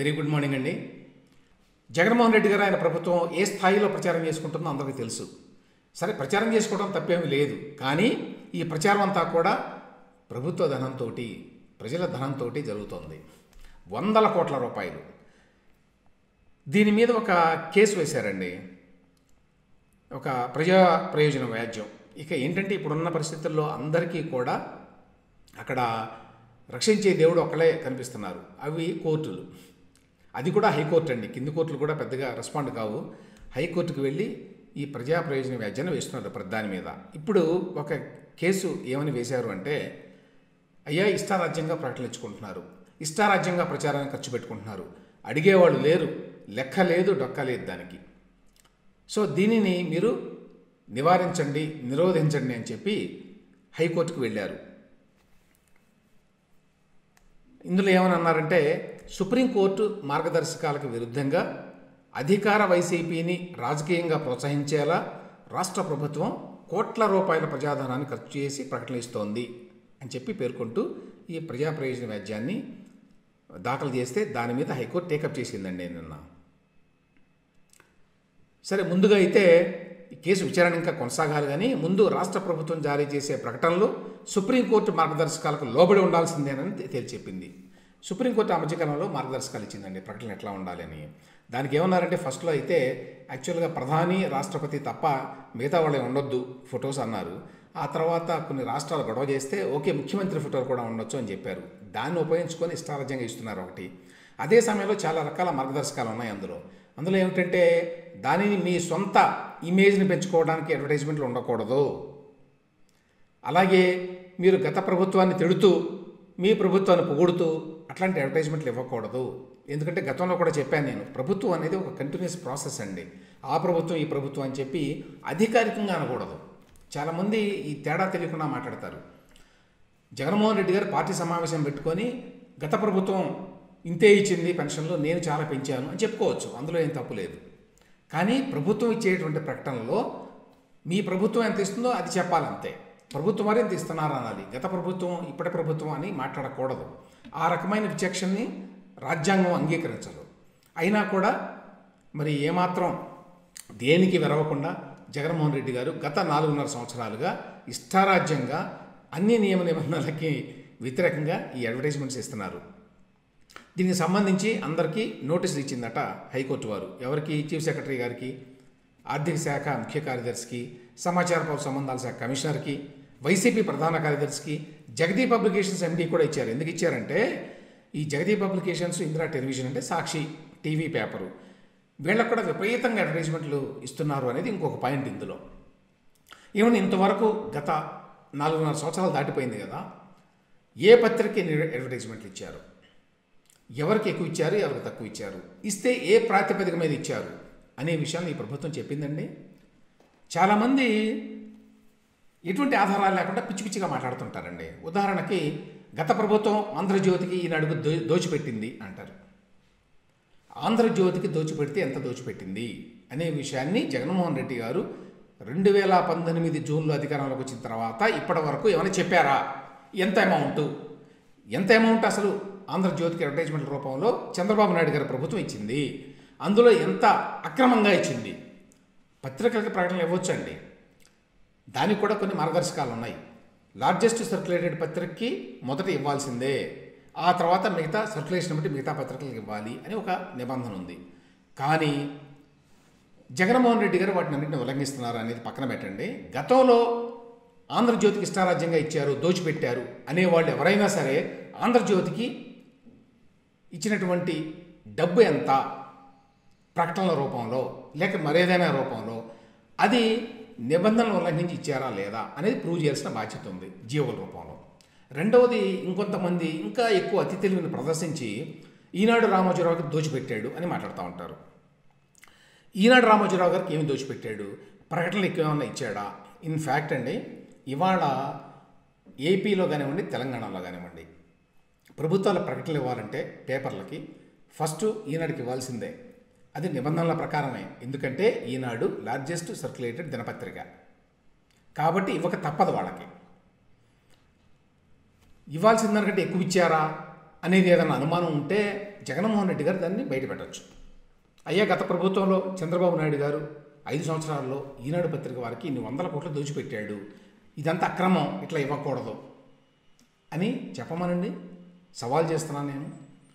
Very good morning అండి. జగన్మోహన్ రెడ్డి గారు ఆయన ప్రభుత్వం ఏ స్థాయిలో ప్రచారం చేసుకుంటుందో అందరికీ తెలుసు. సరే, ప్రచారం చేసుకోవడం తప్పేమీ లేదు. కానీ ఈ ప్రచారం అంతా కూడా ప్రభుత్వ ధనంతో, ప్రజల ధనంతో జరుగుతోంది. వందల కోట్ల రూపాయలు. దీని మీద ఒక కేసు వేశారండి, ఒక ప్రజా ప్రయోజన వ్యాజ్యం. ఇక ఏంటంటే ఇప్పుడున్న పరిస్థితుల్లో అందరికీ కూడా అక్కడ రక్షించే దేవుడు ఒక్కడే కనిపిస్తున్నారు. అవి కోర్టులు. అది కూడా హైకోర్టు అండి. కింది కోర్టులు కూడా పెద్దగా రెస్పాండ్ కావు. హైకోర్టుకు వెళ్ళి ఈ ప్రజా ప్రయోజన వ్యాజ్యాన్ని వేస్తున్నారు ప్రధాని మీద. ఇప్పుడు ఒక కేసు ఏమని వేశారు అంటే, అయ్యా ఇష్టారాజ్యంగా ప్రకటించుకుంటున్నారు, ఇష్టారాజ్యంగా ప్రచారాన్ని ఖర్చు పెట్టుకుంటున్నారు, అడిగేవాళ్ళు లేరు, లెక్క లేదు, డొక్క లేదు దానికి. సో దీనిని మీరు నివారించండి, నిరోధించండి అని చెప్పి హైకోర్టుకు వెళ్ళారు. ఇందులో ఏమని అన్నారంటే, సుప్రీంకోర్టు మార్గదర్శకాలకు విరుద్ధంగా అధికార వైసీపీని రాజకీయంగా ప్రోత్సహించేలా రాష్ట్ర ప్రభుత్వం కోట్ల రూపాయల ప్రజాధనాన్ని ఖర్చు చేసి ప్రకటనిస్తోంది అని చెప్పి పేర్కొంటూ ఈ ప్రజా ప్రయోజన వ్యాజ్యాన్ని దాఖలు చేస్తే దాని మీద హైకోర్టు టేకప్ చేసిందండి నిన్న. సరే, ముందుగా అయితే ఈ కేసు విచారణ ఇంకా కొనసాగాలి. కానీ ముందు రాష్ట్ర ప్రభుత్వం జారీ చేసే ప్రకటనలు సుప్రీంకోర్టు మార్గదర్శకాలకు లోబడి ఉండాల్సిందేనని తేల్చెప్పింది. సుప్రీంకోర్టు ఆ మధ్యకాలంలో మార్గదర్శకాలు ఇచ్చిందండి ప్రకటనలు ఎట్లా ఉండాలి అని. దానికి ఏమన్నారంటే, ఫస్ట్లో అయితే యాక్చువల్గా ప్రధాని, రాష్ట్రపతి తప్ప మిగతా వాళ్ళే ఉండొద్దు ఫొటోస్ అన్నారు. ఆ తర్వాత కొన్ని రాష్ట్రాలు గొడవ చేస్తే ఓకే ముఖ్యమంత్రి ఫోటోలు కూడా ఉండొచ్చు అని చెప్పారు. దాన్ని ఉపయోగించుకొని ఇష్టారాజ్యంగా ఇస్తున్నారు ఒకటి. అదే సమయంలో చాలా రకాల మార్గదర్శకాలు ఉన్నాయి అందులో ఏమిటంటే, దానిని మీ సొంత ఇమేజ్ని పెంచుకోవడానికి అడ్వర్టైజ్మెంట్లు ఉండకూడదు. అలాగే మీరు గత ప్రభుత్వాన్ని తిడుతూ మీ ప్రభుత్వాన్ని పొగుడుతూ అట్లాంటి అడ్వర్టైజ్మెంట్లు ఇవ్వకూడదు. ఎందుకంటే గతంలో కూడా చెప్పాను నేను, ప్రభుత్వం అనేది ఒక కంటిన్యూస్ ప్రాసెస్ అండి. ఆ ప్రభుత్వం ఈ ప్రభుత్వం అని చెప్పి అధికారికంగా అనకూడదు. చాలామంది ఈ తేడా తెలియకుండా మాట్లాడతారు. జగన్మోహన్ రెడ్డి గారు పార్టీ సమావేశం పెట్టుకొని గత ప్రభుత్వం ఇంతే ఇచ్చింది పెన్షన్లు, నేను చాలా పెంచాను అని చెప్పుకోవచ్చు, అందులో ఏం తప్పు లేదు. కానీ ప్రభుత్వం ఇచ్చేటువంటి ప్రకటనలో మీ ప్రభుత్వం ఎంత ఇస్తుందో అది చెప్పాలంతే. ప్రభుత్వం వారు ఎంత ఇస్తున్నారు అనాలి. గత ప్రభుత్వం, ఇప్పటి ప్రభుత్వం అని మాట్లాడకూడదు. ఆ రకమైన విచక్షణని రాజ్యాంగం అంగీకరించదు. అయినా కూడా మరి ఏమాత్రం దేనికి వెరవకుండా జగన్మోహన్ రెడ్డి గారు గత 4.5 సంవత్సరాలుగా ఇష్టారాజ్యంగా అన్ని నియమ నిబంధనలకి వ్యతిరేకంగా ఈ అడ్వర్టైజ్మెంట్స్ ఇస్తున్నారు. దీనికి సంబంధించి అందరికీ నోటీసులు ఇచ్చిందట హైకోర్టు వారు. ఎవరికి? చీఫ్ సెక్రటరీ గారికి, ఆర్థిక శాఖ ముఖ్య కార్యదర్శికి, సమాచార పౌర సంబంధాల శాఖ కమిషనర్కి, వైసీపీ ప్రధాన కార్యదర్శికి, జగదీ పబ్లికేషన్స్ ఎండీ కూడా ఇచ్చారు. ఎందుకు ఇచ్చారంటే, ఈ జగదీ పబ్లికేషన్స్, ఇందిరా టెలివిజన్ అంటే సాక్షి టీవీ పేపరు, వీళ్ళకు కూడా విపరీతంగా అడ్వర్టైజ్మెంట్లు ఇస్తున్నారు అనేది ఇంకొక పాయింట్ ఇందులో. ఏమన్నా ఇంతవరకు గత 4.5 సంవత్సరాలు దాటిపోయింది కదా, ఏ పత్రిక అడ్వర్టైజ్మెంట్లు ఇచ్చారు, ఎవరికి ఎక్కువ ఇచ్చారు, ఎవరికి తక్కువ ఇచ్చారు, ఇస్తే ఏ ప్రాతిపదిక మీద ఇచ్చారు అనే విషయాన్ని ఈ ప్రభుత్వం చెప్పిందండి. చాలామంది ఎటువంటి ఆధారాలు లేకుండా పిచ్చి పిచ్చిగా మాట్లాడుతుంటారండి. ఉదాహరణకి, గత ప్రభుత్వం ఆంధ్రజ్యోతికి ఈనాడుకు దోచిపెట్టింది అంటారు. ఆంధ్రజ్యోతికి దోచిపెడితే ఎంత దోచిపెట్టింది అనే విషయాన్ని జగన్మోహన్ రెడ్డి గారు 2019 జూన్లో అధికారంలోకి వచ్చిన తర్వాత ఇప్పటి వరకు ఏమైనా చెప్పారా? ఎంత అమౌంట్ అసలు ఆంధ్రజ్యోతికి అడ్వర్టైజ్మెంట్ రూపంలో చంద్రబాబు నాయుడు గారి ప్రభుత్వం ఇచ్చింది, అందులో ఎంత అక్రమంగా ఇచ్చింది. పత్రికలకి ప్రకటనలు ఇవ్వచ్చండి, దానికి కూడా కొన్ని మార్గదర్శకాలు ఉన్నాయి. లార్జెస్ట్ సర్క్యులేటెడ్ పత్రికకి మొదట ఇవ్వాల్సిందే, ఆ తర్వాత మిగతా సర్క్యులేషన్ బట్టి మిగతా పత్రికలకు ఇవ్వాలి అని ఒక నిబంధన ఉంది. కానీ జగన్మోహన్ రెడ్డి గారు వాటిని అన్నింటిని ఉల్లంఘిస్తున్నారు అనేది పక్కన పెట్టండి. గతంలో ఆంధ్రజ్యోతికి ఇష్టారాజ్యంగా ఇచ్చారు, దోచిపెట్టారు అనేవాళ్ళు ఎవరైనా సరే ఆంధ్రజ్యోతికి ఇచ్చినటువంటి డబ్బు ఎంత, ప్రకటనల రూపంలో లేక మరేదైనా రూపంలో, అది నిబంధనలు ఉల్లంఘించి ఇచ్చారా లేదా అనేది ప్రూవ్ చేయాల్సిన బాధ్యత ఉంది జీవోల రూపంలో. రెండవది, ఇంకొంతమంది ఇంకా ఎక్కువ అతి తెలివిని ప్రదర్శించి ఈనాడు రామోజీరావుకి దోచిపెట్టాడు అని మాట్లాడుతూ ఉంటారు. ఈనాడు రామోజీరావు గారికి ఏమి దోచిపెట్టాడు, ప్రకటనలు ఎక్కువేమన్నా ఇచ్చాడా? ఇన్ఫ్యాక్ట్ అండి, ఇవాళ ఏపీలో కానివ్వండి, తెలంగాణలో కానివ్వండి, ప్రభుత్వాల ప్రకటనలు ఇవ్వాలంటే పేపర్లకి ఫస్ట్ ఈనాడుకి ఇవ్వాల్సిందే. అది నిబంధనల ప్రకారమే. ఎందుకంటే ఈనాడు లార్జెస్ట్ సర్క్యులేటెడ్ దినపత్రిక కాబట్టి ఇవ్వక తప్పదు వాళ్ళకి. ఇవ్వాల్సిన దానికంటే ఎక్కువ ఇచ్చారా అనేది ఏదైనా అనుమానం ఉంటే జగన్మోహన్ రెడ్డి గారు దాన్ని బయటపెట్టచ్చు. అయ్యా, గత ప్రభుత్వంలో చంద్రబాబు నాయుడు గారు 5 సంవత్సరాల్లో ఈనాడు పత్రిక వారికి ఇన్ని వందల కోట్లు దోచిపెట్టాడు, ఇదంతా అక్రమం, ఇట్లా ఇవ్వకూడదు అని చెప్పమనండి, సవాల్ చేస్తున్నాను నేను.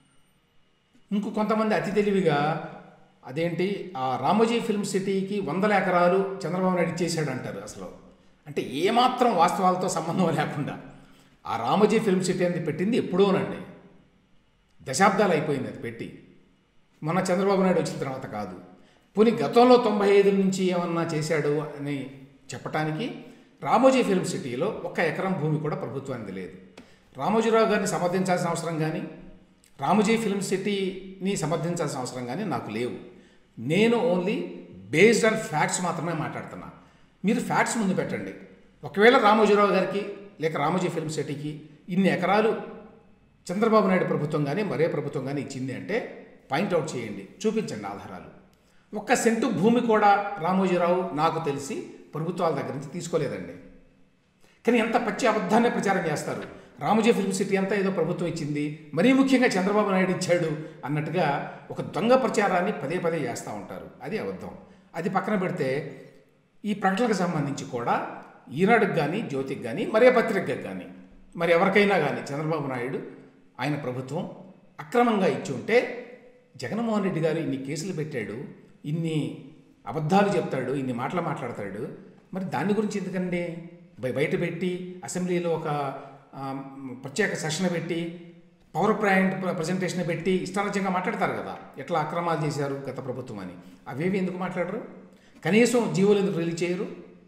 కొంతమంది అతి తెలివిగా అదేంటి ఆ రామోజీ ఫిల్మ్ సిటీకి 100 ఎకరాలు చంద్రబాబు నాయుడు ఇచ్చేసాడు అంటారు. అసలు అంటే ఏమాత్రం వాస్తవాలతో సంబంధం లేకుండా ఆ రామోజీ ఫిల్మ్ సిటీ అనేది పెట్టింది ఎప్పుడోనండి, దశాబ్దాలు అయిపోయింది అది పెట్టి, మొన్న చంద్రబాబు నాయుడు వచ్చిన తర్వాత కాదు. పోనీ గతంలో 95 నుంచి ఏమన్నా చేశాడు అని చెప్పటానికి రామోజీ ఫిల్మ్ సిటీలో 1 ఎకరం భూమి కూడా ప్రభుత్వానికి లేదు. రామోజీరావు గారిని సమర్థించాల్సిన అవసరం కానీ రామోజీ ఫిల్మ్ సిటీని సమర్థించాల్సిన అవసరం కానీ నాకు లేవు. నేను ఓన్లీ బేస్డ్ ఆన్ ఫ్యాక్ట్స్ మాత్రమే మాట్లాడుతున్నా. మీరు ఫ్యాక్ట్స్ ముందు పెట్టండి. ఒకవేళ రామోజీరావు గారికి లేక రామోజీ ఫిల్మ్ సిటీకి ఇన్ని ఎకరాలు చంద్రబాబు నాయుడు ప్రభుత్వం కానీ మరే ప్రభుత్వం కానీ ఇచ్చింది అంటే పాయింట్అవుట్ చేయండి, చూపించండి ఆధారాలు. 1 సెంటు భూమి కూడా రామోజీరావు నాకు తెలిసి ప్రభుత్వాల దగ్గర నుంచి తీసుకోలేదండి. కానీ ఎంత పచ్చి అబద్ధాన్ని ప్రచారం చేస్తారు. రామోజీ ఫిల్మ్ సిటీ అంతా ఏదో ప్రభుత్వం ఇచ్చింది, మరీ ముఖ్యంగా చంద్రబాబు నాయుడు ఇచ్చాడు అన్నట్టుగా ఒక దొంగ ప్రచారాన్ని పదే పదే చేస్తూ ఉంటారు. అది అబద్ధం. అది పక్కన పెడితే ఈ ప్రకటనకు సంబంధించి కూడా ఈనాడుకి కానీ జ్యోతికి కానీ మరే పత్రికకి కానీ మరి ఎవరికైనా కానీ చంద్రబాబు నాయుడు ఆయన ప్రభుత్వం అక్రమంగా ఇచ్చి ఉంటే జగన్మోహన్ రెడ్డి గారు ఇన్ని కేసులు పెట్టాడు, ఇన్ని అబద్ధాలు చెప్తాడు, ఇన్ని మాటలు మాట్లాడతాడు, మరి దాని గురించి ఎందుకండి బయట పెట్టి అసెంబ్లీలో ఒక ప్రత్యేక సెషన్ పెట్టి పవర్ పాయింట్ ప్రజెంటేషన్ పెట్టి ఇష్టారాజ్యంగా మాట్లాడతారు కదా, ఎట్లా అక్రమాలు చేశారు గత ప్రభుత్వం అని. అవేవి ఎందుకు మాట్లాడరు? కనీసం జీవోలు ఎందుకు రిలీజ్ చేయరు?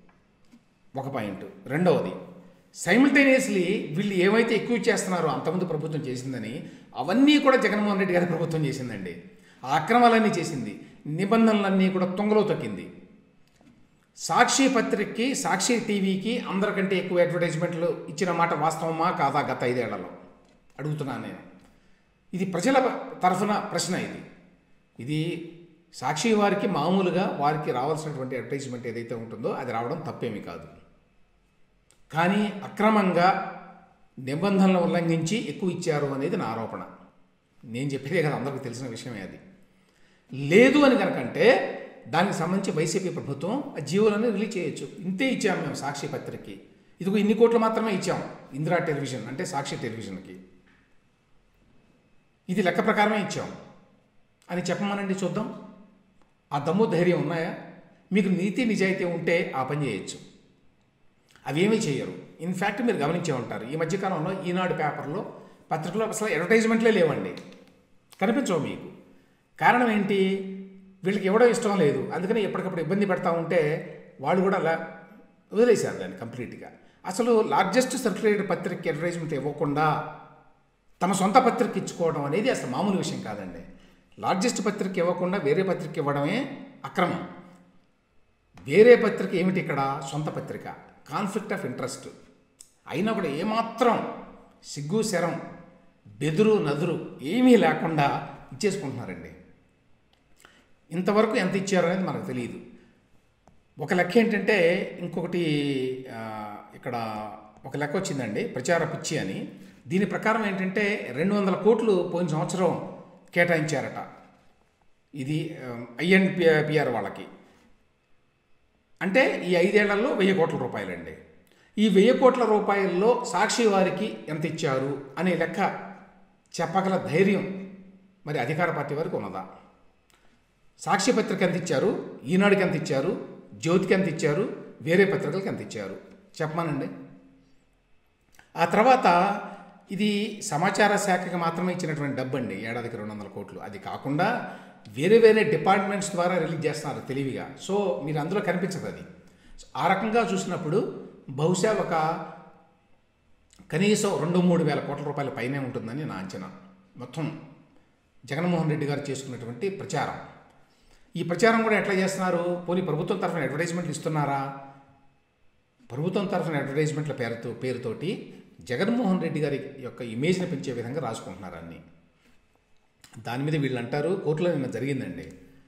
ఒక పాయింట్. రెండవది, సైమిల్టేనియస్లీ వీళ్ళు ఏమైతే ఎక్కువ చేస్తున్నారో అంతకుముందు ప్రభుత్వం చేసిందని అవన్నీ కూడా జగన్మోహన్ రెడ్డి గారి ప్రభుత్వం చేసిందండి. ఆ అక్రమాలన్నీ చేసింది, నిబంధనలన్నీ కూడా తొంగలో తొక్కింది. సాక్షి పత్రికకి సాక్షి టీవీకి అందరికంటే ఎక్కువ అడ్వర్టైజ్మెంట్లు ఇచ్చిన మాట వాస్తవమా కాదా గత 5 ఏళ్లలో అడుగుతున్నాను నేను. ఇది ప్రజల తరఫున ప్రశ్న. ఇది సాక్షి వారికి మామూలుగా వారికి రావాల్సినటువంటి అడ్వర్టైజ్మెంట్ ఏదైతే ఉంటుందో అది రావడం తప్పేమీ కాదు. కానీ అక్రమంగా నిబంధనలు ఉల్లంఘించి ఎక్కువ ఇచ్చారు అనేది నా ఆరోపణ. నేను చెప్పేదే కదా, అందరికీ తెలిసిన విషయమే. అది లేదు అని కనుకంటే దానికి సంబంధించి వైసీపీ ప్రభుత్వం ఆ జీవోలను రిలీజ్ చేయొచ్చు. ఇంతే ఇచ్చాము మేము సాక్షి పత్రికకి, ఇదిగో ఇన్ని కోట్లు మాత్రమే ఇచ్చాము ఇందిరా టెలివిజన్ అంటే సాక్షి టెలివిజన్కి, ఇది లెక్క ప్రకారమే ఇచ్చాము అని చెప్పమనండి చూద్దాం. ఆ దమ్ము ధైర్యం ఉన్నాయా? మీకు నీతి నిజాయితీ ఉంటే ఆ పని చేయొచ్చు. అవేమీ చేయరు. ఇన్ఫ్యాక్ట్ మీరు గమనించే ఉంటారు, ఈ మధ్యకాలంలో ఈనాడు పేపర్లో పత్రికలో అసలు అడ్వర్టైజ్మెంట్లే లేవండి, కనిపించవు మీకు. కారణం ఏంటి? వీళ్ళకి ఇవ్వడం ఇష్టం లేదు, అందుకని ఎప్పటికప్పుడు ఇబ్బంది పెడతా ఉంటే వాళ్ళు కూడా అలా వదిలేశారు దాన్ని కంప్లీట్గా. అసలు లార్జెస్ట్ సర్క్యులేటెడ్ పత్రికకి అడ్వర్టైజ్మెంట్ ఇవ్వకుండా తమ సొంత పత్రిక ఇచ్చుకోవడం అనేది అసలు మామూలు విషయం కాదండి. లార్జెస్ట్ పత్రిక ఇవ్వకుండా వేరే పత్రిక ఇవ్వడమే అక్రమం. వేరే పత్రిక ఏమిటి ఇక్కడ? సొంత పత్రిక. కాన్ఫ్లిక్ట్ ఆఫ్ ఇంట్రెస్ట్ అయినా కూడా ఏమాత్రం సిగ్గు శరం బెదురు నదురు ఏమీ లేకుండా ఇచ్చేసుకుంటున్నారండి. ఇంతవరకు ఎంత ఇచ్చారు అనేది మనకు తెలియదు. ఒక లెక్క ఏంటంటే, ఇంకొకటి ఇక్కడ ఒక లెక్క వచ్చిందండి, ప్రచార పిచ్చి అని. దీని ప్రకారం ఏంటంటే 200 కోట్లు పోయిన సంవత్సరం కేటాయించారట. ఇది INPR వాళ్ళకి. అంటే ఈ 5 ఏళ్లలో 1000 కోట్ల రూపాయలండి. ఈ 1000 కోట్ల రూపాయల్లో సాక్షి వారికి ఎంత ఇచ్చారు అనే లెక్క చెప్పగల ధైర్యం మరి అధికార పార్టీ వారికి ఉన్నదా? సాక్షి పత్రిక ఎంత ఇచ్చారు, ఈనాడుకి ఎంత ఇచ్చారు, జ్యోతికి ఎంత ఇచ్చారు, వేరే పత్రికలకు ఎంత ఇచ్చారు చెప్పమానండి. ఆ తర్వాత ఇది సమాచార శాఖకి మాత్రమే ఇచ్చినటువంటి డబ్బు అండి, ఏడాదికి 200 కోట్లు. అది కాకుండా వేరే వేరే డిపార్ట్మెంట్స్ ద్వారా రిలీజ్ చేస్తున్నారు తెలివిగా. సో మీరు అందులో కనిపించదు అది. ఆ రకంగా చూసినప్పుడు బహుశా ఒక కనీసం 2-3 వేల కోట్ల రూపాయల పైనే ఉంటుందని నా అంచనా. మొత్తం జగన్మోహన్ రెడ్డి గారు చేసుకున్నటువంటి ప్రచారం. ఈ ప్రచారం కూడా ఎట్లా చేస్తున్నారు? పోనీ ప్రభుత్వం తరఫున అడ్వర్టైజ్మెంట్లు ఇస్తున్నారా? ప్రభుత్వం తరఫున అడ్వర్టైజ్మెంట్ల పేరుతోటి జగన్మోహన్ రెడ్డి గారి యొక్క ఇమేజ్ని పెంచే విధంగా రాసుకుంటున్నారు అన్నీ. దాని మీద వీళ్ళు అంటారు కోర్టులో నిన్న జరిగిందండి,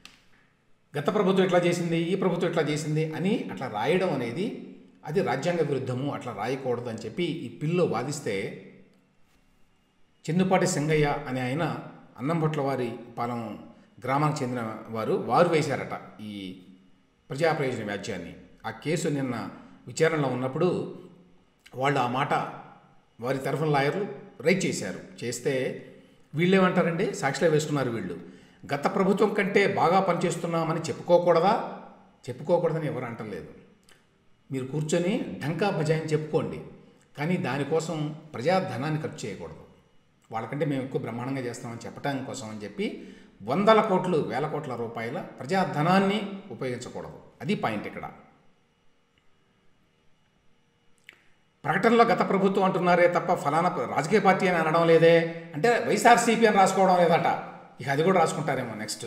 గత ప్రభుత్వం ఇట్లా చేసింది, ఈ ప్రభుత్వం ఇట్లా చేసింది అని అట్లా రాయడం అనేది అది రాజ్యాంగ విరుద్ధము, అట్లా రాయకూడదు అని చెప్పి ఈ పిల్లో వాదిస్తే చెన్నుపాటి సింగయ్య అనే ఆయన అన్నంభట్ల వారి పాలెం గ్రామానికి చెందిన వారు వేశారట ఈ ప్రజా ప్రయోజన వ్యాజ్యాన్ని. ఆ కేసు నిన్న విచారణలో ఉన్నప్పుడు వాళ్ళు ఆ మాట వారి తరఫున లాయర్లు రైట్ చేశారు. చేస్తే వీళ్ళేమంటారండి, సాక్షిలో వేసుకున్నారు వీళ్ళు, గత ప్రభుత్వం కంటే బాగా పనిచేస్తున్నామని చెప్పుకోకూడదని ఎవరు అంటలేదు. మీరు కూర్చొని ఢంకా బజాయిని చెప్పుకోండి, కానీ దానికోసం ప్రజాధనాన్ని ఖర్చు చేయకూడదు. వాళ్ళకంటే మేము ఎక్కువ బ్రహ్మాండంగా చేస్తామని చెప్పడానికి కోసం అని చెప్పి వందల కోట్లు వేల కోట్ల రూపాయల ప్రజాధనాన్ని ఉపయోగించకూడదు. అది పాయింట్ ఇక్కడ. ప్రకటనలో గత ప్రభుత్వం అంటున్నారే తప్ప ఫలానా రాజకీయ పార్టీ అని అనడం లేదే, అంటే వైఎస్ఆర్సీపీ అని రాసుకోవడం లేదట. ఇక అది కూడా రాసుకుంటారేమో నెక్స్ట్.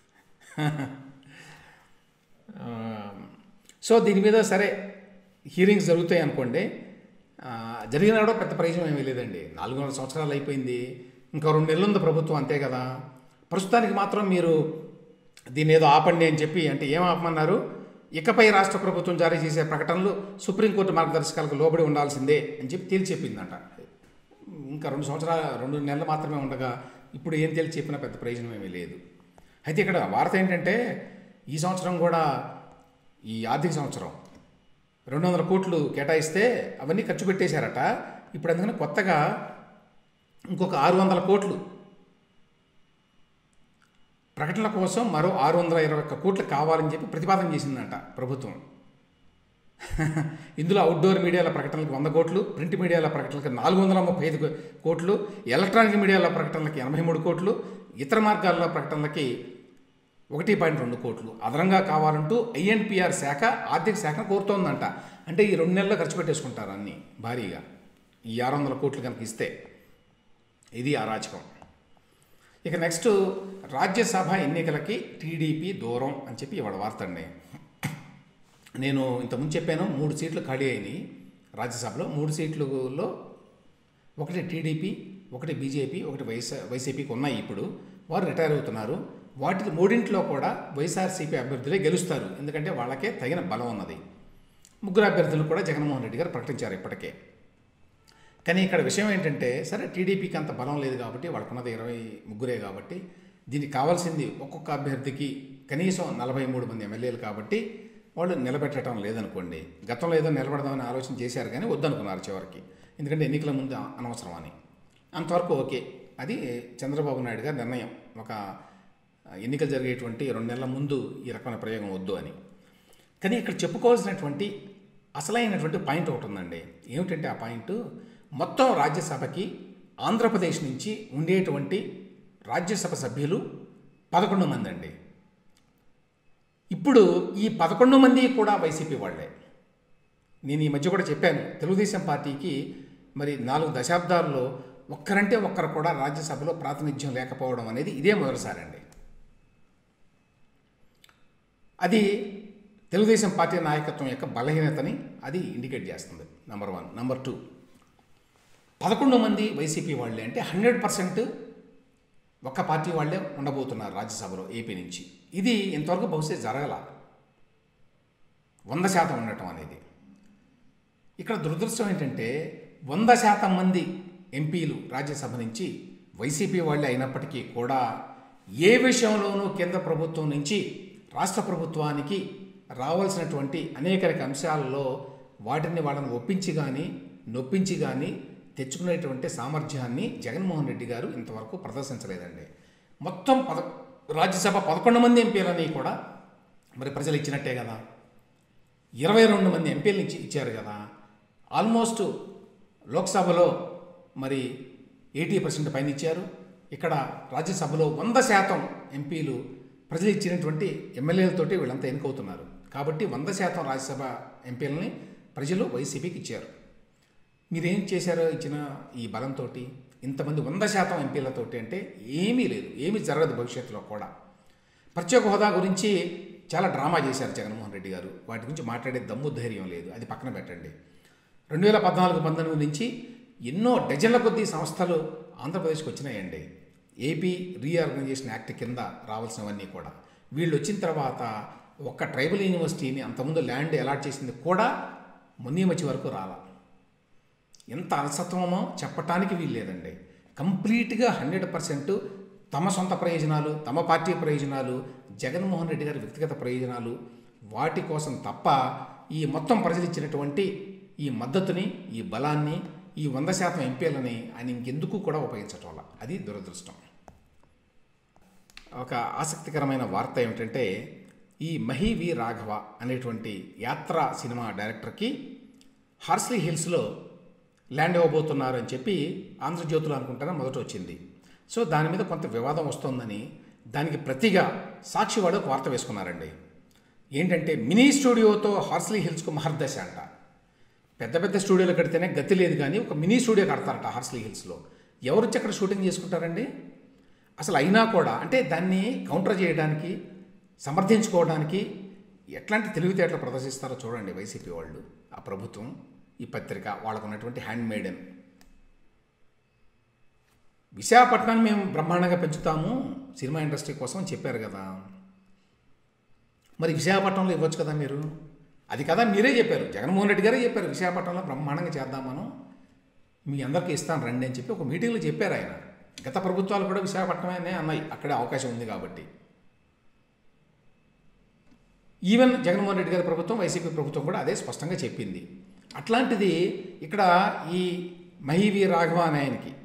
సో దీని మీద సరే హీరింగ్స్ జరుగుతాయి అనుకోండి. జరిగినా కూడా పెద్ద ప్రయోజనం ఏమీ లేదండి. 400 సంవత్సరాలు అయిపోయింది, ఇంకా 2 నెలలు ఉంది ప్రభుత్వం, అంతే కదా. ప్రస్తుతానికి మాత్రం మీరు దీన్ని ఏదో ఆపండి అని చెప్పి, అంటే ఏం ఆపమన్నారు, ఇకపై రాష్ట్ర ప్రభుత్వం జారీ చేసే ప్రకటనలు సుప్రీంకోర్టు మార్గదర్శకాలకు లోబడి ఉండాల్సిందే అని చెప్పి తేల్చి చెప్పిందంట. ఇంకా 2 నెలలు మాత్రమే ఉండగా ఇప్పుడు ఏం తేల్చి చెప్పినా పెద్ద ప్రయోజనం ఏమీ లేదు. అయితే ఇక్కడ వార్త ఏంటంటే, ఈ సంవత్సరం కూడా, ఈ ఆర్థిక సంవత్సరం 200 కోట్లు కేటాయిస్తే అవన్నీ ఖర్చు పెట్టేశారట. ఇప్పుడు అందుకని కొత్తగా ఇంకొక 600 కోట్లు ప్రకటనల కోసం మరో 621 కోట్లు కావాలని చెప్పి ప్రతిపాదన చేసిందంట ప్రభుత్వం. ఇందులో అవుట్డోర్ మీడియాల ప్రకటనలకు 100 కోట్లు, ప్రింట్ మీడియాల ప్రకటనలకు 435 కోట్లు, ఎలక్ట్రానిక్ మీడియాల ప్రకటనలకి 83 కోట్లు, ఇతర మార్గాల్లో ప్రకటనలకి 1.2 కోట్లు అదనంగా కావాలంటూ ఐఎన్పిఆర్ శాఖ ఆర్థిక శాఖను కోరుతోందంట. అంటే ఈ 2 నెలల్లో ఖర్చు పెట్టేసుకుంటారు అన్నీ భారీగా, ఈ 600 కోట్లు కనుక ఇస్తే. ఇది అరాచకం. ఇక నెక్స్ట్, రాజ్యసభ ఎన్నికలకి టీడీపీ దూరం అని చెప్పి ఇవాళ వార్త అండి. నేను ఇంతకుముందు చెప్పాను, 3 సీట్లు ఖాళీ అయినాయి రాజ్యసభలో. 3 సీట్లలో ఒకటి టీడీపీ, ఒకటి బీజేపీ, ఒకటి వైసీపీకి ఉన్నాయి. ఇప్పుడు వారు రిటైర్ అవుతున్నారు. వాటికి 3 కూడా వైఎస్ఆర్సీపీ అభ్యర్థులే గెలుస్తారు, ఎందుకంటే వాళ్ళకే తగిన బలం ఉన్నది. 3 అభ్యర్థులు కూడా జగన్మోహన్ రెడ్డి గారు ప్రకటించారు ఇప్పటికే. కానీ ఇక్కడ విషయం ఏంటంటే, సరే టీడీపీకి అంత బలం లేదు కాబట్టి, వాళ్ళకున్నది 23 కాబట్టి, దీనికి కావాల్సింది ఒక్కొక్క అభ్యర్థికి కనీసం 43 మంది ఎమ్మెల్యేలు కాబట్టి వాళ్ళు నిలబెట్టడం లేదనుకోండి. గతంలో ఏదో నిలబడదామని ఆలోచన చేశారు కానీ వద్దనుకున్నారు చివరికి, ఎందుకంటే ఎన్నికల ముందు అనవసరం అని. అంతవరకు ఓకే, అది చంద్రబాబు నాయుడు గారి నిర్ణయం. ఒక ఎన్నికలు జరిగేటువంటి 2 నెలల ముందు ఈ రకమైన ప్రయోగం వద్దు అని. కానీ ఇక్కడ చెప్పుకోవాల్సినటువంటి అసలైనటువంటి పాయింట్ ఒకటి ఉందండి. ఏమిటంటే ఆ పాయింట్, మొత్తం రాజ్యసభకి ఆంధ్రప్రదేశ్ నుంచి ఉండేటువంటి రాజ్యసభ సభ్యులు 11 మంది అండి. ఇప్పుడు ఈ 11 మంది కూడా వైసీపీ వాళ్ళే. నేను ఈ మధ్య కూడా చెప్పాను, తెలుగుదేశం పార్టీకి మరి 4 దశాబ్దాల్లో ఒక్కరంటే ఒక్కరు కూడా రాజ్యసభలో ప్రాతినిధ్యం లేకపోవడం అనేది ఇదే మొదటిసారి అండి. అది తెలుగుదేశం పార్టీ నాయకత్వం యొక్క బలహీనతని అది ఇండికేట్ చేస్తుంది. నెంబర్ 1. నెంబర్ 2, 11 మంది వైసీపీ వాళ్ళే అంటే 100% ఒక్క పార్టీ వాళ్ళే ఉండబోతున్నారు రాజ్యసభలో ఏపీ నుంచి. ఇది ఇంతవరకు బహుశా జరగల, 100% ఉండటం అనేది. ఇక్కడ దురదృష్టం ఏంటంటే 100% మంది ఎంపీలు రాజ్యసభ నుంచి వైసీపీ వాళ్ళే అయినప్పటికీ కూడా ఏ విషయంలోనూ కేంద్ర ప్రభుత్వం నుంచి రాష్ట్ర ప్రభుత్వానికి రావాల్సినటువంటి అనేక అంశాలలో వాటిని వాళ్ళని ఒప్పించి కానీ నొప్పించి కానీ తెచ్చుకునేటువంటి సామర్థ్యాన్ని జగన్మోహన్ రెడ్డి గారు ఇంతవరకు ప్రదర్శించలేదండి. మొత్తం రాజ్యసభ 11 మంది ఎంపీలని కూడా మరి ప్రజలు ఇచ్చినట్టే కదా, 22 మంది ఎంపీలను ఇచ్చారు కదా. ఆల్మోస్ట్ లోక్సభలో మరి 80% పైన ఇచ్చారు. ఇక్కడ రాజ్యసభలో 100% ఎంపీలు ప్రజలు ఇచ్చినటువంటి ఎమ్మెల్యేలతోటి వీళ్ళంతా ఎన్నికవుతున్నారు. కాబట్టి 100% రాజ్యసభ ఎంపీలని ప్రజలు వైసీపీకి ఇచ్చారు. మీరేం చేశారో ఇచ్చిన ఈ బలంతో ఇంతమంది 100% ఎంపీలతోటి అంటే ఏమీ లేదు, ఏమీ జరగదు భవిష్యత్తులో కూడా. ప్రత్యేక హోదా గురించి చాలా డ్రామా చేశారు జగన్మోహన్ రెడ్డి గారు. వాటి గురించి మాట్లాడే దమ్ము ధైర్యం లేదు, అది పక్కన పెట్టండి. 2014-19 నుంచి ఎన్నో డజన్ల కొద్దీ సంస్థలు ఆంధ్రప్రదేశ్కి వచ్చినాయండి. ఏపీ రీఆర్గనైజేషన్ యాక్ట్ కింద రావాల్సినవన్నీ కూడా. వీళ్ళు వచ్చిన తర్వాత ఒక్క ట్రైబల్ యూనివర్సిటీని అంతకుముందు ల్యాండ్ అలాట్ చేసింది కూడా మొన్నీ మధ్య వరకు రాలా. ఎంత అలసత్వమో చెప్పటానికి వీలు లేదండి. కంప్లీట్గా 100% తమ సొంత ప్రయోజనాలు, తమ పార్టీ ప్రయోజనాలు, జగన్మోహన్ రెడ్డి గారి వ్యక్తిగత ప్రయోజనాలు వాటి కోసం తప్ప ఈ మొత్తం ప్రజలు ఇచ్చినటువంటి ఈ మద్దతుని, ఈ బలాన్ని, ఈ 100% ఎంపీలని ఆయన ఇంకెందుకు కూడా ఉపయోగించటం వల్ల అది దురదృష్టం. ఒక ఆసక్తికరమైన వార్త ఏమిటంటే ఈ మహి వి రాఘవ అనేటువంటి యాత్ర సినిమా డైరెక్టర్కి హార్స్లీ హిల్స్లో ల్యాండ్ ఇవ్వబోతున్నారు అని చెప్పి ఆంధ్రజ్యోతిలో అనుకుంటారా మొదట వచ్చింది. సో దాని మీద కొంత వివాదం వస్తోందని దానికి ప్రతిగా సాక్షి వాడు ఒక వార్త వేసుకున్నారండి. ఏంటంటే మినీ స్టూడియోతో హార్స్లీ హిల్స్కు మహర్దశ అంట. పెద్ద పెద్ద స్టూడియోలు కడితేనే గతి లేదు, కానీ ఒక మినీ స్టూడియో కడతారట హార్స్లీ హిల్స్లో. ఎవరొచ్చి అక్కడ షూటింగ్ చేసుకుంటారండి? అసలు అయినా కూడా అంటే దాన్ని కౌంటర్ చేయడానికి, సమర్థించుకోవడానికి ఎట్లాంటి తెలివితేటలు ప్రదర్శిస్తారో చూడండి వైసీపీ వాళ్ళు, ఆ ప్రభుత్వం, ఈ పత్రిక, వాళ్ళకు ఉన్నటువంటి హ్యాండ్ మేడన్. విశాఖపట్నాన్ని మేము బ్రహ్మాండంగా పెంచుతాము సినిమా ఇండస్ట్రీ కోసం అని చెప్పారు కదా, మరి విశాఖపట్నంలో ఇవ్వచ్చు కదా మీరు. అది కదా మీరే చెప్పారు, జగన్మోహన్ రెడ్డి గారే చెప్పారు విశాఖపట్నంలో బ్రహ్మాండంగా చేద్దాం మనం, మీ అందరికీ ఇస్తాను రండి అని చెప్పి ఒక మీటింగ్లో చెప్పారు ఆయన. గత ప్రభుత్వాలు కూడా విశాఖపట్నమే అన్నాయి, అక్కడే అవకాశం ఉంది కాబట్టి. ఈవెన్ జగన్మోహన్ రెడ్డి గారి ప్రభుత్వం, వైసీపీ ప్రభుత్వం కూడా అదే స్పష్టంగా చెప్పింది. అట్లాంటిది ఇక్కడ ఈ మహి వి రాఘవ అనే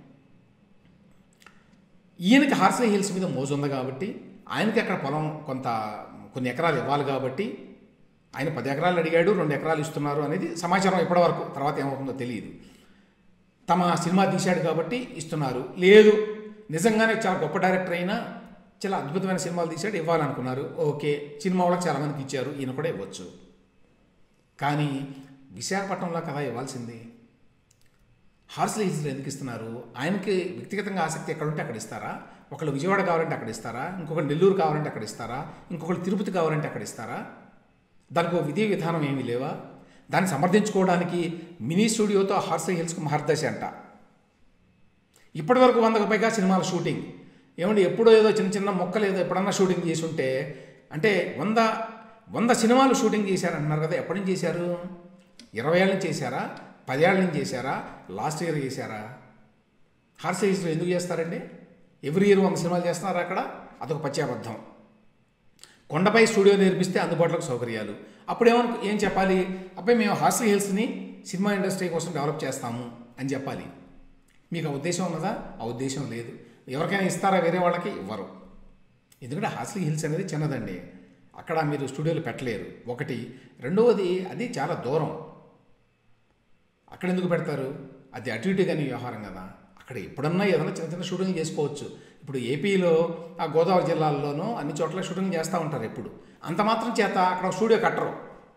ఈయనకి హార్స్లీ హిల్స్ మీద మోజు ఉంది కాబట్టి, ఆయనకి అక్కడ పొలం కొన్ని ఎకరాలు ఇవ్వాలి కాబట్టి ఆయన 10 ఎకరాలు అడిగాడు, 2 ఎకరాలు ఇస్తున్నారు అనేది సమాచారం ఇప్పటివరకు. తర్వాత ఏమవుతుందో తెలియదు. తమ సినిమా తీశాడు కాబట్టి ఇస్తున్నారు, లేదు నిజంగానే చాలా గొప్ప డైరెక్టర్ అయినా చాలా అద్భుతమైన సినిమాలు తీశాడు, ఇవ్వాలనుకున్నారు, ఓకే, సినిమా వాళ్ళకి చాలామందికి ఇచ్చారు, ఈయన కూడా ఇవ్వచ్చు. కానీ విశాఖపట్నంలో కదా ఇవ్వాల్సింది, హార్స్లీ హిల్స్లో ఎందుకు ఇస్తున్నారు? ఆయనకి వ్యక్తిగతంగా ఆసక్తి ఎక్కడుంటే అక్కడ ఇస్తారా? ఒకళ్ళు విజయవాడ కావాలంటే అక్కడ ఇస్తారా? ఇంకొకళ్ళు నెల్లూరు కావాలంటే అక్కడ ఇస్తారా? ఇంకొకళ్ళు తిరుపతి కావాలంటే అక్కడ ఇస్తారా? దానికి ఒక విధి విధానం ఏమీ లేవా? దాన్ని సమర్థించుకోవడానికి మినీ స్టూడియోతో హార్స్లీ హిల్స్కు మహర్దశ అంట. ఇప్పటి వరకు 100కు పైగా సినిమాల షూటింగ్. ఏమండి, ఎప్పుడో ఏదో చిన్న చిన్న మొక్కలు ఏదో ఎప్పుడన్నా షూటింగ్ చేసి ఉంటే, అంటే 100 సినిమాలు షూటింగ్ చేశారంటున్నారు కదా, ఎప్పటి నుంచి చేశారు? 20 ఏళ్ళ నుంచి చేశారా? 10 ఏళ్ళ నుంచి చేశారా? లాస్ట్ ఇయర్ చేశారా? హార్స్లీ హిల్స్లో ఎందుకు చేస్తారండి? ఎవ్రీ ఇయర్ 100 సినిమాలు చేస్తున్నారు అక్కడ, అదొక పచ్చాబద్ధం. కొండపై స్టూడియో నిర్మిస్తే అందుబాటులోకి సౌకర్యాలు. అప్పుడు ఏం చెప్పాలి? అబ్బాయి మేము హార్స్లీ హిల్స్ని సినిమా ఇండస్ట్రీ కోసం డెవలప్ చేస్తాము అని చెప్పాలి. మీకు ఆ ఉద్దేశం ఉన్నదా? ఆ ఉద్దేశం లేదు. ఎవరికైనా ఇస్తారా? వేరే వాళ్ళకి ఇవ్వరు. ఎందుకంటే హార్స్లీ హిల్స్ అనేది చిన్నదండి, అక్కడ మీరు స్టూడియోలు పెట్టలేరు ఒకటి. రెండవది అది చాలా దూరం, అక్కడ ఎందుకు పెడతారు? అది అటు ఇటు కానీ వ్యవహారం కదా. అక్కడ ఎప్పుడన్నా ఏదైనా చిన్న చిన్న షూటింగ్ చేసుకోవచ్చు. ఇప్పుడు ఏపీలో ఆ గోదావరి జిల్లాల్లోనూ అన్ని చోట్ల షూటింగ్ చేస్తూ ఉంటారు ఎప్పుడు. అంత మాత్రం చేత అక్కడ స్టూడియో కట్టరు.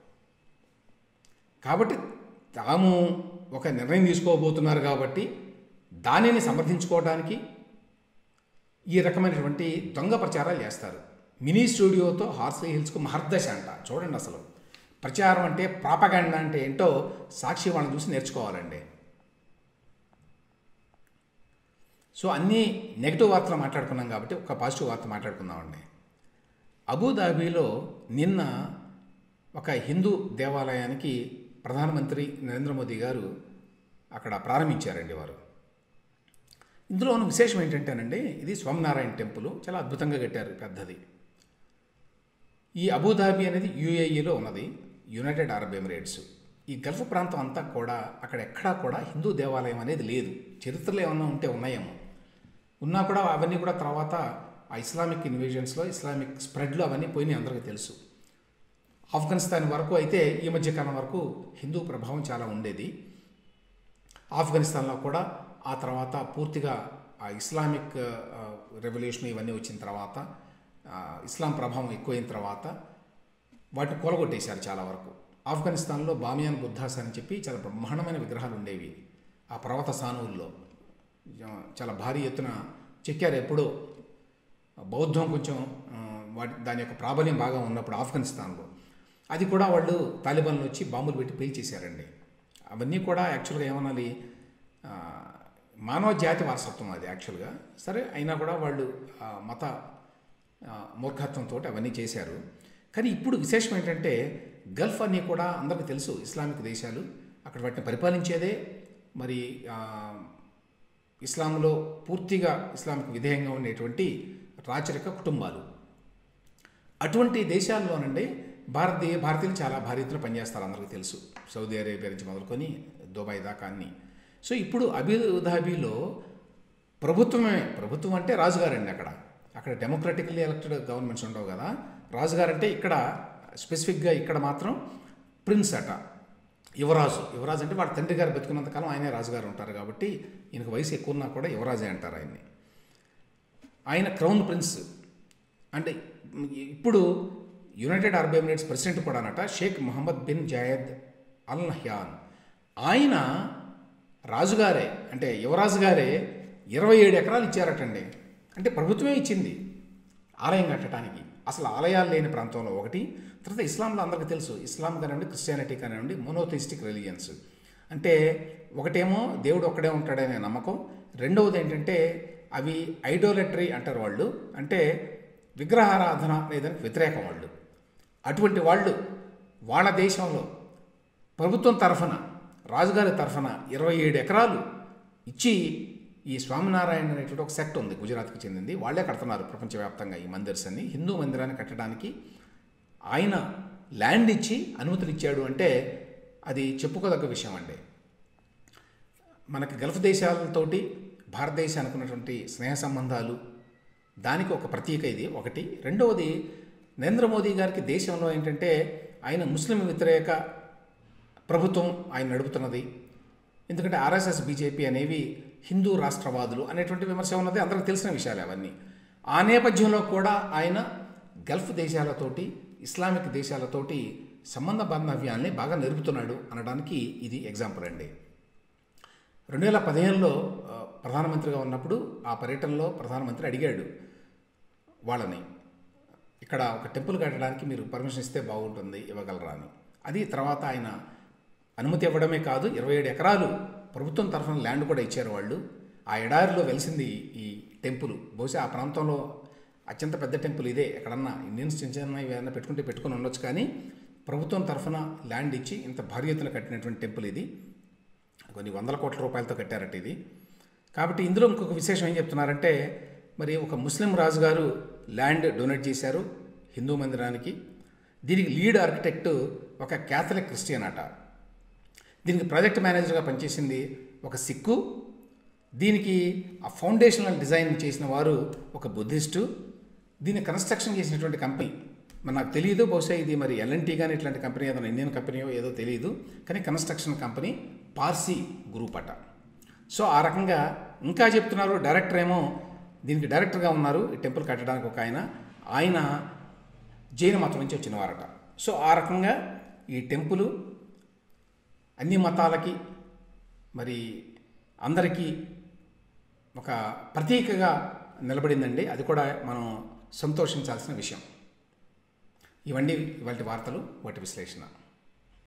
కాబట్టి తాము ఒక నిర్ణయం తీసుకోబోతున్నారు కాబట్టి దానిని సమర్థించుకోవడానికి ఈ రకమైనటువంటి దొంగ ప్రచారాలు చేస్తారు. మినీ స్టూడియోతో హార్స్లీ హిల్స్కు మహర్దశ అంట. చూడండి, అసలు ప్రచారం అంటే, ప్రాపగాండా అంటే ఏంటో సాక్షి వాళ్ళని చూసి నేర్చుకోవాలండి. సో అన్నీ నెగిటివ్ వార్తలు మాట్లాడుకున్నాం కాబట్టి ఒక పాజిటివ్ వార్త మాట్లాడుకుందామండి. అబుదాబీలో నిన్న ఒక హిందూ దేవాలయానికి ప్రధానమంత్రి నరేంద్ర మోదీ గారు అక్కడ ప్రారంభించారండి వారు. ఇందులో ఉన్న విశేషం ఏంటంటేనండి, ఇది స్వామినారాయణ టెంపుల్, చాలా అద్భుతంగా కట్టారు, పెద్దది. ఈ అబుదాబీ అనేది యుఏఈలో ఉన్నది, యునైటెడ్ అరబ్ ఎమిరేట్స్. ఈ గల్ఫ్ ప్రాంతం అంతా కూడా అక్కడ ఎక్కడా కూడా హిందూ దేవాలయం అనేది లేదు. చరిత్రలో ఏమన్నా ఉంటే ఉన్నాయేమో, ఉన్నా కూడా అవన్నీ కూడా తర్వాత ఆ ఇస్లామిక్ ఇన్వేజన్స్లో, ఇస్లామిక్ స్ప్రెడ్లో అవన్నీ పోయినాయి, అందరికీ తెలుసు. ఆఫ్ఘనిస్తాన్ వరకు అయితే ఈ మధ్యకాలం వరకు హిందూ ప్రభావం చాలా ఉండేది. ఆఫ్ఘనిస్తాన్లో కూడా ఆ తర్వాత పూర్తిగా ఆ ఇస్లామిక్ రెవల్యూషన్ ఇవన్నీ వచ్చిన తర్వాత, ఇస్లాం ప్రభావం ఎక్కువైన తర్వాత వాటిని కూలగొట్టేశారు చాలా వరకు. ఆఫ్ఘనిస్తాన్లో బామియాన్ బుద్ధాస్ అని చెప్పి చాలా బ్రహ్మాండమైన విగ్రహాలు ఉండేవి. ఆ పర్వత సానువుల్లో చాలా భారీ ఎత్తున చెక్కారు. ఎప్పుడో బౌద్ధం కొంచెం దాని యొక్క ప్రాబల్యం బాగా ఉన్నప్పుడు ఆఫ్ఘనిస్తాన్లో అది కూడా వాళ్ళు తాలిబాన్లు వచ్చి బాంబులు పెట్టి పేల్చేశారండి. అవన్నీ కూడా యాక్చువల్గా ఏమనాలి, మానవ జాతి వారసత్వం అది యాక్చువల్గా. సరే, అయినా కూడా వాళ్ళు మత మూర్ఖత్వంతో అవన్నీ చేశారు. కానీ ఇప్పుడు విశేషం ఏంటంటే, గల్ఫ్ అన్నీ కూడా అందరికీ తెలుసు ఇస్లామిక్ దేశాలు, అక్కడ వాటిని పరిపాలించేదే మరి ఇస్లాంలో పూర్తిగా ఇస్లాంకి విధేయంగా ఉండేటువంటి రాచరిక కుటుంబాలు. అటువంటి దేశాల్లోనండి భారతీయులు చాలా భారీ ఎత్తున పనిచేస్తారు, అందరికీ తెలుసు. సౌదీ అరేబియా నుంచి మొదలుకొని దుబాయ్ దాకా అన్ని. సో ఇప్పుడు అబుదాబిలో ప్రభుత్వం అంటే రాజుగారండి. అక్కడ డెమోక్రటికల్లీ ఎలక్టెడ్ గవర్నమెంట్స్ ఉండవు కదా. రాజుగారు అంటే ఇక్కడ స్పెసిఫిక్గా ఇక్కడ మాత్రం ప్రిన్స్ అట, యువరాజు అంటే వాళ్ళ తండ్రి గారు బతుకున్నంతకాలం ఆయనే రాజుగారు ఉంటారు కాబట్టి ఈయనకు వయసు ఎక్కువ ఉన్నా కూడా యువరాజే అంటారు ఆయన్ని. ఆయన క్రౌన్ ప్రిన్స్. అంటే ఇప్పుడు యునైటెడ్ అరబ్ ఎమిరేట్స్ ప్రెసిడెంట్ కూడా అనట Sheikh Mohammed bin Zayed Al Nahyan. ఆయన రాజుగారే అంటే యువరాజు గారే 27 ఎకరాలు ఇచ్చారటండి. అంటే ప్రభుత్వమే ఇచ్చింది ఆలయం కట్టడానికి. అసలు ఆలయాలు లేని ప్రాంతంలో ఒకటి. తర్వాత ఇస్లాంలో అందరికీ తెలుసు, ఇస్లాం కానివ్వండి క్రిస్టియానిటీ కానివ్వండి మోనోథిస్టిక్ రిలీజియన్స్. అంటే ఒకటేమో దేవుడు ఒక్కడే ఉంటాడనే నమ్మకం, రెండవది ఏంటంటే అవి ఐడోలట్రీ అంటారు వాళ్ళు, అంటే విగ్రహారాధన అనేదానికి వ్యతిరేకం వాళ్ళు. అటువంటి వాళ్ళు వాళ్ళ దేశంలో ప్రభుత్వం తరఫున రాజుగారి తరఫున 27 ఎకరాలు ఇచ్చి ఈ స్వామినారాయణ అనేటువంటి ఒక సెక్ట్ ఉంది, గుజరాత్కి చెందింది. వాళ్ళే కడుతున్నారు ప్రపంచవ్యాప్తంగా ఈ మందిర్స్ అన్ని. హిందూ మందిరాన్ని కట్టడానికి ఆయన ల్యాండ్ ఇచ్చి అనుమతులు ఇచ్చాడు అంటే అది చెప్పుకోదగ్గ విషయం అండి. మనకి గల్ఫ్ దేశాలతోటి భారతదేశానికి ఉన్నటువంటి స్నేహ సంబంధాలు దానికి ఒక ప్రతీక ఇది ఒకటి. రెండవది నరేంద్ర మోదీ గారికి దేశంలో ఏంటంటే ఆయన ముస్లిం వ్యతిరేక ప్రభుత్వం ఆయన నడుపుతున్నది. ఎందుకంటే ఆర్ఎస్ఎస్ బీజేపీ అనేవి హిందూ రాష్ట్రవాదులు అనేటువంటి విమర్శ ఉన్నది, అందరికి తెలిసిన విషయాలు అవన్నీ. ఆ నేపథ్యంలో కూడా ఆయన గల్ఫ్ దేశాలతోటి ఇస్లామిక్ దేశాలతోటి సంబంధ బాంధవ్యాల్ని బాగా నిలుపుతున్నాడు అనడానికి ఇది ఎగ్జాంపుల్ అండి. 2015లో ప్రధానమంత్రిగా ఉన్నప్పుడు ఆ పర్యటనలో ప్రధానమంత్రి అడిగాడు వాళ్ళని, ఇక్కడ ఒక టెంపుల్ కట్టడానికి మీరు పర్మిషన్ ఇస్తే బాగుంటుంది, ఇవ్వగలరా అని. అది తర్వాత ఆయన అనుమతి ఇవ్వడమే కాదు, 27 ఎకరాలు ప్రభుత్వం తరఫున ల్యాండ్ కూడా ఇచ్చారు వాళ్ళు. ఆ ఎడారిలో వెలిసింది ఈ టెంపుల్. బహుశా ఆ ప్రాంతంలో అత్యంత పెద్ద టెంపుల్ ఇదే. ఎక్కడన్నా ఇండియన్స్ చిన్న చిన్న ఏదైనా పెట్టుకుని ఉండొచ్చు, కానీ ప్రభుత్వం తరఫున ల్యాండ్ ఇచ్చి ఇంత భారీ ఎత్తున కట్టినటువంటి టెంపుల్ ఇది. కొన్ని 100 కోట్ల రూపాయలతో కట్టారట ఇది. కాబట్టి ఇందులో ఇంకొక విశేషం ఏం చెప్తున్నారంటే, మరి ఒక ముస్లిం రాజుగారు ల్యాండ్ డొనేట్ చేశారు హిందూ మందిరానికి. దీనికి లీడ్ ఆర్కిటెక్ట్ ఒక క్యాథలిక్ క్రిస్టియన్ అట. దీనికి ప్రాజెక్ట్ మేనేజర్గా పనిచేసింది ఒక సిక్కు. దీనికి ఆ ఫౌండేషనల్ డిజైన్ చేసిన వారు ఒక బుద్ధిస్టు. దీన్ని కన్స్ట్రక్షన్ చేసినటువంటి కంపెనీ మరి నాకు తెలియదు, బహుశా ఇది మరి ఎల్ఎన్టీ కానీ ఇట్లాంటి కంపెనీ ఏదైనా ఇండియన్ కంపెనీయో ఏదో తెలియదు, కానీ కన్స్ట్రక్షన్ కంపెనీ పార్సీ గ్రూప్ అట. సో ఆ రకంగా ఇంకా చెప్తున్నారు. డైరెక్టర్ ఏమో దీనికి డైరెక్టర్గా ఉన్నారు ఈ టెంపుల్ కట్టడానికి ఒక ఆయన జైన మతం నుంచి వచ్చిన వారట. సో ఆ రకంగా ఈ టెంపుల్ అన్ని మతాలకి మరి అందరికీ ఒక ప్రతీకగా నిలబడిందండి. అది కూడా మనం సంతోషించాల్సిన విషయం. ఇవన్నీ ఇవాళ వార్తలు, వాటి విశ్లేషణ.